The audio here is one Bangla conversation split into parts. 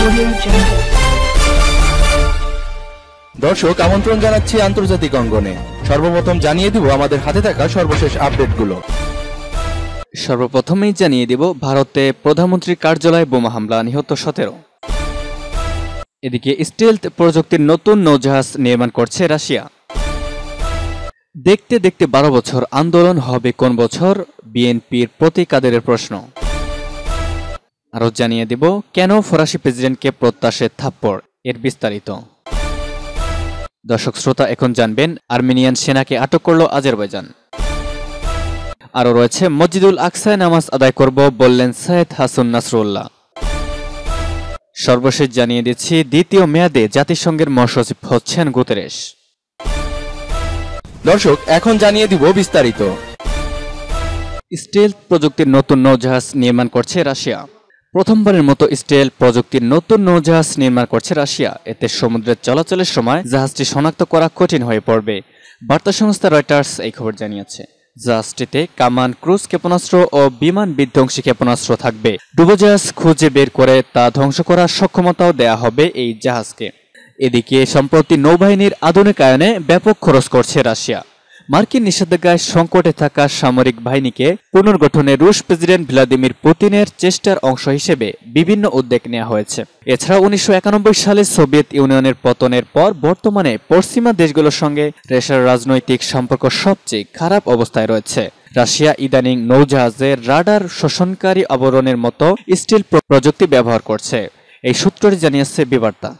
দর্শক আমন্ত্রণ জানাচ্ছি আন্তর্জাতিক অঙ্গনে। সর্বপ্রথম জানিয়ে দিব আমাদের হাতে থাকা সর্বশেষ আপডেটগুলো। সর্বপ্রথমেই জানিয়ে দিব ভারতে প্রধানমন্ত্রীর কার্যালয়ে বোমা হামলা, নিহত 17। এদিকে স্টেলথ প্রযুক্তির নতুন নৌজাহাজ নির্মাণ করছে রাশিয়া। দেখতে দেখতে 12 বছর, আন্দোলন হবে কোন বছর? বিএনপির প্রতি কাদেরের প্রশ্ন। আরও জানিয়ে দেব কেন ফরাসি প্রেসিডেন্টকে প্রত্যাশে থাপ্পড়, এর বিস্তারিত। দর্শক শ্রোতা, এখন জানবেন আর্মেনিয়ান সেনাকে আটক করল আজারবাইজান। আরও রয়েছে মসজিদুল আকসায় নামাজ আদায় করব বললেন সৈয়দ হাসান নাসরুল্লাহ। সর্বশেষ জানিয়ে দিচ্ছি দ্বিতীয় মেয়াদে জাতিসংঘের মহাসচিব হচ্ছেন গুতেরেস। দর্শক এখন জানিয়ে দিব বিস্তারিত। স্টেলথ প্রযুক্তির নতুন নৌজাহাজ নির্মাণ করছে রাশিয়া। প্রথমবারের মতো স্টেলথ প্রযুক্তির নতুন নৌজাহাজ নির্মাণ করছে রাশিয়া। এতে সমুদ্রে চলাচলের সময় জাহাজটি শনাক্ত করা কঠিন হয়ে পড়বে। বার্তা সংস্থা রয়টার্স এই খবর জানিয়েছে। জাহাজটিতে কামান, ক্রুজ ক্ষেপণাস্ত্র ও বিমান বিধ্বংসী ক্ষেপণাস্ত্র থাকবে। ডুবোজাহাজ খুঁজে বের করে তা ধ্বংস করার সক্ষমতাও দেয়া হবে এই জাহাজকে। এদিকে সম্প্রতি নৌবাহিনীর আধুনিকায়নে ব্যাপক খরচ করছে রাশিয়া। মার্কিন নিষেধাজ্ঞায় সংকটে থাকা সামরিক বাহিনীকে পুনর্গঠনে রুশ প্রেসিডেন্ট ভ্লাদিমির পুতিনের চেষ্টার অংশ হিসেবে বিভিন্ন উদ্যোগ নেওয়া হয়েছে। এছাড়া 1991 সালে সোভিয়েত ইউনিয়নের পতনের পর বর্তমানে পশ্চিমা দেশগুলোর সঙ্গে রাশিয়ার রাজনৈতিক সম্পর্ক সবচেয়ে খারাপ অবস্থায় রয়েছে। রাশিয়া ইদানিং নৌজাহাজের রাডার শোষণকারী আবরণের মতো স্টিল প্রযুক্তি ব্যবহার করছে, এই সূত্রটি জানিয়েছে বিবার্তা।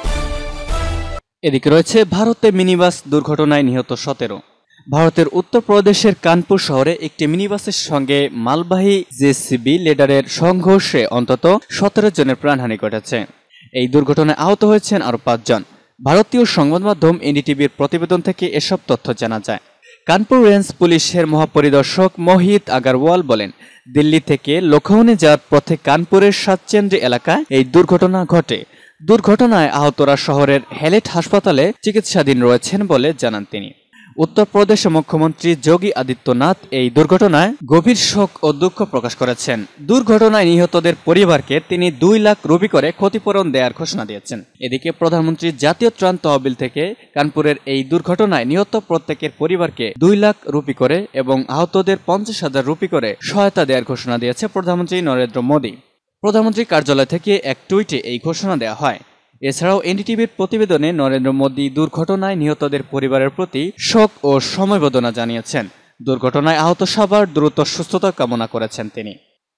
এদিকে রয়েছে ভারতে মিনিবাস দুর্ঘটনায় নিহত 17। ভারতের উত্তরপ্রদেশের কানপুর শহরে একটি মিনিবাসের সঙ্গে মালবাহী জেসিবি লেডারের সংঘর্ষে অন্তত 17 জনের প্রাণহানি ঘটেছে। এই দুর্ঘটনায় আহত হয়েছেন আরও 5 জন। ভারতীয় সংবাদ মাধ্যম এনডিটিভির প্রতিবেদন থেকে এসব তথ্য জানা যায়। কানপুর রেঞ্জ পুলিশের মহাপরিদর্শক মোহিত আগারওয়াল বলেন, দিল্লি থেকে লখনউ যাওয়ার পথে কানপুরের সাতচেন্দ্রি এলাকায় এই দুর্ঘটনা ঘটে। দুর্ঘটনায় আহতরা শহরের হেলেট হাসপাতালে চিকিৎসাধীন রয়েছেন বলে জানান তিনি। উত্তরপ্রদেশের মুখ্যমন্ত্রী যোগী আদিত্যনাথ এই দুর্ঘটনায় গভীর শোক ও দুঃখ প্রকাশ করেছেন। দুর্ঘটনায় নিহতদের পরিবারকে তিনি 2 লাখ রুপি করে ক্ষতিপূরণ দেওয়ার ঘোষণা দিয়েছেন। এদিকে প্রধানমন্ত্রী জাতীয় ত্রাণ তহবিল থেকে কানপুরের এই দুর্ঘটনায় নিহত প্রত্যেকের পরিবারকে 2 লাখ রুপি করে এবং আহতদের 50,000 রুপি করে সহায়তা দেওয়ার ঘোষণা দিয়েছে প্রধানমন্ত্রী নরেন্দ্র মোদী। প্রধানমন্ত্রীর কার্যালয় থেকে এক টুইটে এই ঘোষণা দেওয়া হয়। এছাড়াও এনডিটিভির প্রতিবেদনে নরেন্দ্র মোদী দুর্ঘটনায় নিহতদের পরিবারের প্রতি শোক ও সমবেদনা জানিয়েছেন। দুর্ঘটনায় আহত সবার দ্রুত সুস্থতা কামনা করেছেন তিনি।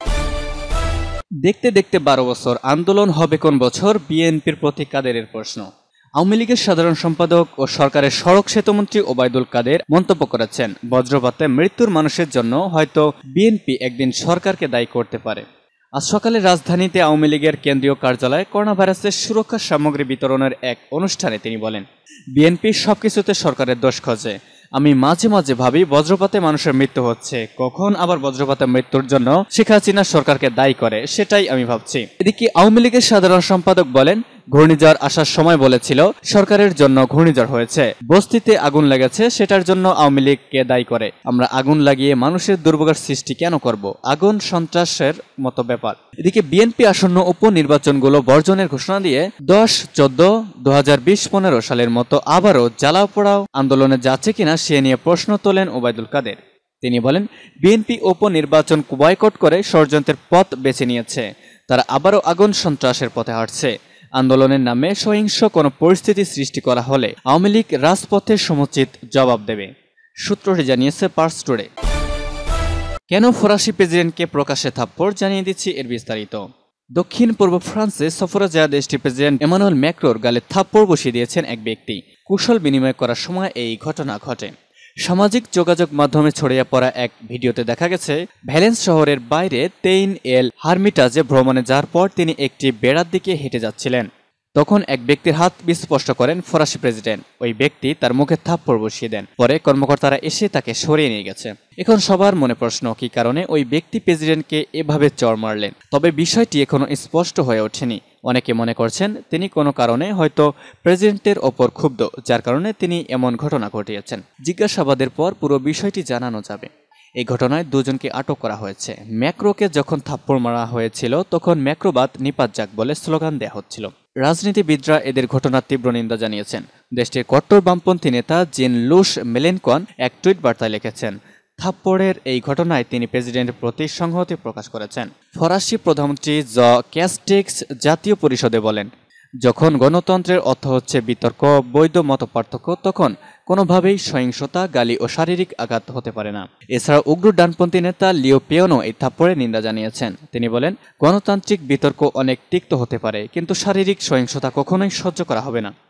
দেখতে দেখতে 12 বছর, আন্দোলন হবে কোন বছর? বিএনপির প্রতি কাদেরের প্রশ্ন। আওয়ামী লীগের সাধারণ সম্পাদক ও সরকারের সড়ক সেতুমন্ত্রী ওবায়দুল কাদের মন্তব্য করেছেন, বজ্রপাতে মৃত্যুর মানুষের জন্য হয়তো বিএনপি একদিন সরকারকে দায়ী করতে পারে। আজ সকালে রাজধানীতে আওয়ামী লীগের কেন্দ্রীয় কার্যালয়ে করোনা ভাইরাসের সুরক্ষা সামগ্রী বিতরণের এক অনুষ্ঠানে তিনি বলেন, বিএনপি সবকিছুতে সরকারের দোষ খোঁজে। আমি মাঝে মাঝে ভাবি বজ্রপাতে মানুষের মৃত্যু হচ্ছে, কখন আবার বজ্রপাতে মৃত্যুর জন্য শেখ হাসিনা সরকারকে দায়ী করে, সেটাই আমি ভাবছি। এদিকে আওয়ামী লীগের সাধারণ সম্পাদক বলেন, ঘূর্ণিঝড় আসার সময় বলেছিল সরকারের জন্য ঘূর্ণিঝড় হয়েছে, বস্তিতে আগুন লেগেছে, সেটার জন্য আওয়ামী লীগকে দায়ী করে। আমরা আগুন লাগিয়ে মানুষের দুর্ভোগের সৃষ্টি কেন করব? আগুন সন্ত্রাসের মতো ব্যাপার। এদিকে বিএনপি আসন্ন উপনির্বাচনগুলো বর্জনের ঘোষণা দিয়ে 10, 14, 2020, 15 সালের মতো আবারও জ্বালাও পোড়াও আন্দোলনে যাচ্ছে কিনা সে নিয়ে প্রশ্ন তোলেন ওবায়দুল কাদের। তিনি বলেন, বিএনপি উপনির্বাচন বয়কট করে ষড়যন্ত্রের পথ বেছে নিয়েছে, তারা আবারও আগুন সন্ত্রাসের পথে হাঁটছে। আন্দোলনের নামে সহিংস কোনো পরিস্থিতি সৃষ্টি করা হলে আওয়ামী লীগ রাজপথে সমুচিত জবাব দেবে, সূত্রটি জানিয়েছে পার্স টুডে। কেন ফরাসি প্রেসিডেন্টকে প্রকাশ্যে থাপ্পড়, জানিয়ে দিচ্ছি এর বিস্তারিত। দক্ষিণ পূর্ব ফ্রান্সে সফরে যাওয়া দেশটির প্রেসিডেন্ট এমানুয়েল ম্যাক্রোর গালে থাপ্পড় বসিয়ে দিয়েছেন এক ব্যক্তি। কুশল বিনিময় করার সময় এই ঘটনা ঘটে। সামাজিক যোগাযোগ মাধ্যমে ছড়িয়ে পড়া এক ভিডিওতে দেখা গেছে, ভ্যালেন্স শহরের বাইরে তেইন এল হারমিটাজে ভ্রমণে যাওয়ার পর তিনি একটি বেড়ার দিকে হেঁটে যাচ্ছিলেন। তখন এক ব্যক্তির হাত স্পর্শ করেন ফরাসি প্রেসিডেন্ট। ওই ব্যক্তি তার মুখে থাপ্পড় বসিয়ে দেন। পরে কর্মকর্তারা এসে তাকে সরিয়ে নিয়ে গেছে। এখন সবার মনে প্রশ্ন, কি কারণে ওই ব্যক্তি প্রেসিডেন্টকে এভাবে চড় মারলেন? তবে বিষয়টি এখনো স্পষ্ট হয়ে ওঠেনি। অনেকে মনে করছেন তিনি কোনো কারণে হয়তো প্রেসিডেন্টের ওপর ক্ষুব্ধ, যার কারণে তিনি এমন ঘটনা ঘটিয়েছেন। জিজ্ঞাসাবাদের পর পুরো বিষয়টি জানানো যাবে। এই ঘটনায় দুজনকে আটক করা হয়েছে। ম্যাক্রোকে যখন থাপ্পড় মারা হয়েছিল তখন ম্যাক্রোবাদ নিপাত যাক বলে স্লোগান দেওয়া হচ্ছিল। রাজনীতিবিদরা এদের ঘটনার তীব্র নিন্দা জানিয়েছেন। দেশটির কট্টর বামপন্থী নেতা জিন লুশ মেলেনকন এক টুইট বার্তায় লিখেছেন, থাপ্পড়ের এই ঘটনায় তিনি প্রেসিডেন্টের প্রতি সংহতি প্রকাশ করেছেন। ফরাসি প্রধানমন্ত্রী ক্যাস্টেক্স জাতীয় পরিষদে বলেন, যখন গণতন্ত্রের অর্থ হচ্ছে বিতর্ক, বৈধ মতপার্থক্য, তখন কোনোভাবেই সহিংসতা, গালি ও শারীরিক আঘাত হতে পারে না। এছাড়া উগ্র ডানপন্থী নেতা লিও পেওনো এই থাপ্পড়ের নিন্দা জানিয়েছেন। তিনি বলেন, গণতান্ত্রিক বিতর্ক অনেক তিক্ত হতে পারে, কিন্তু শারীরিক সহিংসতা কখনোই সহ্য করা হবে না।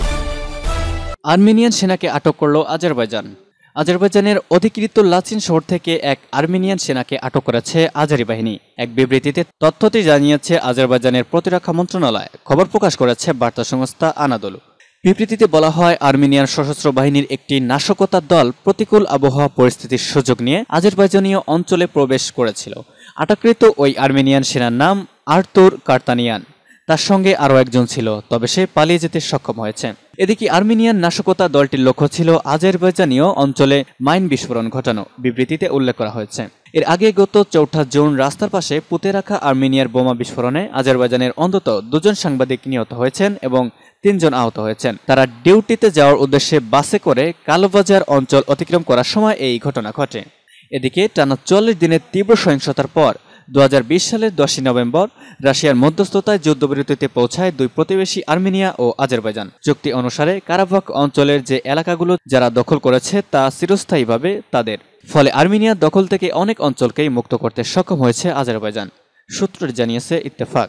আর্মেনিয়ান সেনাকে আটক করল আজারবাইজান। আজারবাইজানের অধিকৃত লাচিন শহর থেকে এক আর্মেনিয়ান সেনাকে আটক করেছে আজারি বাহিনী। এক বিবৃতিতে তথ্যটি জানিয়েছে আজারবাইজানের প্রতিরক্ষা মন্ত্রণালয়। খবর প্রকাশ করেছে বার্তা সংস্থা আনাদোলু। বিবৃতিতে বলা হয়, আর্মেনিয়ার সশস্ত্র বাহিনীর একটি নাশকতার দল প্রতিকূল আবহাওয়া পরিস্থিতির সুযোগ নিয়ে আজারবাইজানীয় অঞ্চলে প্রবেশ করেছিল। আটককৃত ওই আর্মেনিয়ান সেনার নাম আর্তুর কার্তানিয়ান। তার সঙ্গে আরও একজন ছিল, তবে সে পালিয়ে যেতে সক্ষম হয়েছে। এদিকে আর্মেনিয়ান নাশকতা দলটির লক্ষ্য ছিল আজারবাইজানীয় অঞ্চলে মাইন বিস্ফোরণ ঘটানো, বিবৃতিতে উল্লেখ করা হয়েছে। এর আগে গত 4 জুন রাস্তার পাশে পুঁতে রাখা আর্মেনিয়ার বোমা বিস্ফোরণে আজারবাইজানের অন্তত 2 জন সাংবাদিক নিহত হয়েছেন এবং 3 জন আহত হয়েছেন। তারা ডিউটিতে যাওয়ার উদ্দেশ্যে বাসে করে কালোবাজার অঞ্চল অতিক্রম করার সময় এই ঘটনা ঘটে। এদিকে টানা 40 দিনের তীব্র সহিংসতার পর 2020 সালের 10 নভেম্বর রাশিয়ার মধ্যস্থতায় যুদ্ধবিরতিতে পৌঁছায় দুই প্রতিবেশী আর্মেনিয়া ও আজারবাইজান। চুক্তি অনুসারে কারাবাখ অঞ্চলের যে এলাকাগুলো যারা দখল করেছে তা চিরস্থায়ীভাবে তাদের। ফলে আর্মেনিয়ার দখল থেকে অনেক অঞ্চলকেই মুক্ত করতে সক্ষম হয়েছে আজারবাইজান, সূত্রটি জানিয়েছে ইত্তেফাক।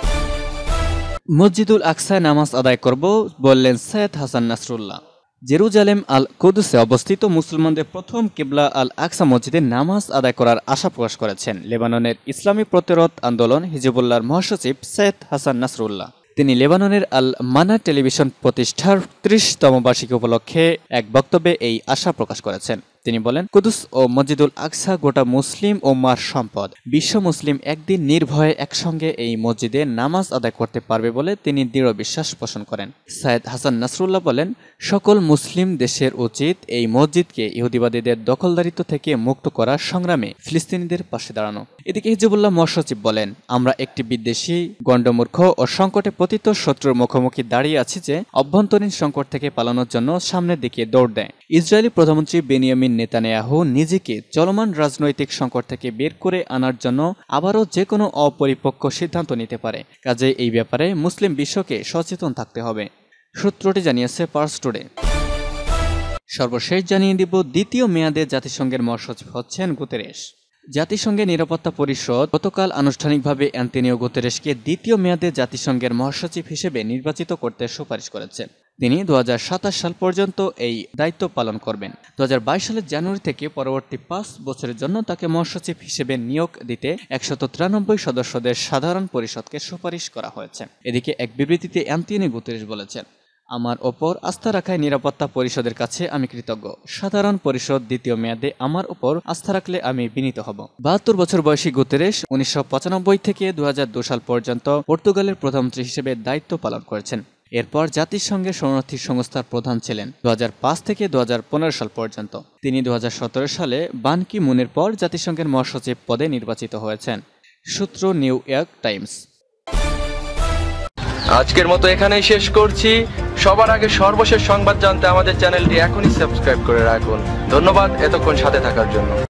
মসজিদুল আকসায় নামাজ আদায় করব বললেন সৈয়দ হাসান নাসরুল্লাহ। জেরুজালেম আল কুদুসে অবস্থিত মুসলমানদের প্রথম কিবলা আল আকসা মসজিদে নামাজ আদায় করার আশা প্রকাশ করেছেন লেবাননের ইসলামী প্রতিরোধ আন্দোলন হিজবুল্লাহর মহাসচিব সৈয়দ হাসান নাসরুল্লাহ। তিনি লেবাননের আল মানা টেলিভিশন প্রতিষ্ঠার 30তম বার্ষিকী উপলক্ষে এক বক্তব্যে এই আশা প্রকাশ করেছেন। তিনি বলেন, কুদুস ও মসজিদুল আকসা গোটা মুসলিম উম্মাহর সম্পদ। বিশ্ব মুসলিম একদিন নির্ভয়ে একসঙ্গে এই মসজিদে নামাজ আদায় করতে পারবে বলে তিনি দৃঢ় বিশ্বাস পোষণ করেন। সৈয়দ হাসান নাসরুল্লাহ বলেন, সকল মুসলিম দেশের উচিত এই মসজিদকে ইহুদিবাদীদের দখলদারিত্ব থেকে মুক্ত করার সংগ্রামে ফিলিস্তিনিদের পাশে দাঁড়ানো। এদিকে হিজবুল্লাহ মহাসচিব বলেন, আমরা একটি বিদ্বেষী, গণ্ডমূর্খ ও সংকটে পতিত শত্রুর মুখোমুখি দাঁড়িয়ে আছি যে অভ্যন্তরীণ সংকট থেকে পালানোর জন্য সামনের দিকে দৌড় দেয়। ইসরায়েলি প্রধানমন্ত্রী বেনিয়ামিন নেতানিয়াহু নিজেকে চলমান রাজনৈতিক সংকট থেকে বের করে আনার জন্য আবারও যে কোনো অপরিপক্ক সিদ্ধান্ত নিতে পারে। কাজে এই ব্যাপারে মুসলিম বিশ্বকে সচেতন থাকতে হবে, সূত্রটি জানিয়েছে পার্স টুডে। সর্বশেষ জানিয়ে দিব, দ্বিতীয় মেয়াদে জাতিসংঘের মহাসচিব হচ্ছেন গুতেরেস। জাতিসংঘের নিরাপত্তা পরিষদ গতকাল আনুষ্ঠানিকভাবে অ্যান্তোনিও গুতেরেসকে দ্বিতীয় মেয়াদে জাতিসংঘের মহাসচিব হিসেবে নির্বাচিত করতে সুপারিশ করেছে। তিনি 2027 সাল পর্যন্ত এই দায়িত্ব পালন করবেন। 2022 সালের জানুয়ারি থেকে পরবর্তী 5 বছরের জন্য তাকে মহাসচিব হিসেবে নিয়োগ দিতে 193 সদস্যদের সাধারণ পরিষদকে সুপারিশ করা হয়েছে। এদিকে এক বিবৃতিতে অ্যান্তোনিও গুতেরেস বলেছেন, আমার ওপর আস্থা রাখায় নিরাপত্তা পরিষদের কাছে আমি কৃতজ্ঞ। সাধারণ পরিষদ দ্বিতীয় মেয়াদে আমার ওপর আস্থা রাখলে আমি বিনীত হব। 72 বছর বয়সী গুতেরেস 1995 থেকে 2002 সাল পর্যন্ত পর্তুগালের প্রধানমন্ত্রী হিসেবে দায়িত্ব পালন করেছেন। এরপর জাতিসংঘের শরণার্থী সংস্থার প্রধান ছিলেন 2005 থেকে 2015 সাল পর্যন্ত। তিনি 2017 সালে বান কি মুনের পর জাতিসংঘের মহাসচিব পদে নির্বাচিত হয়েছেন, সূত্র নিউ ইয়র্ক টাইমস। আজকের মতো এখানেই শেষ করছি। সবার আগে সর্বশেষ সংবাদ জানতে আমাদের চ্যানেলটি এখনই সাবস্ক্রাইব করে রাখুন। ধন্যবাদ এতক্ষণ সাথে থাকার জন্য।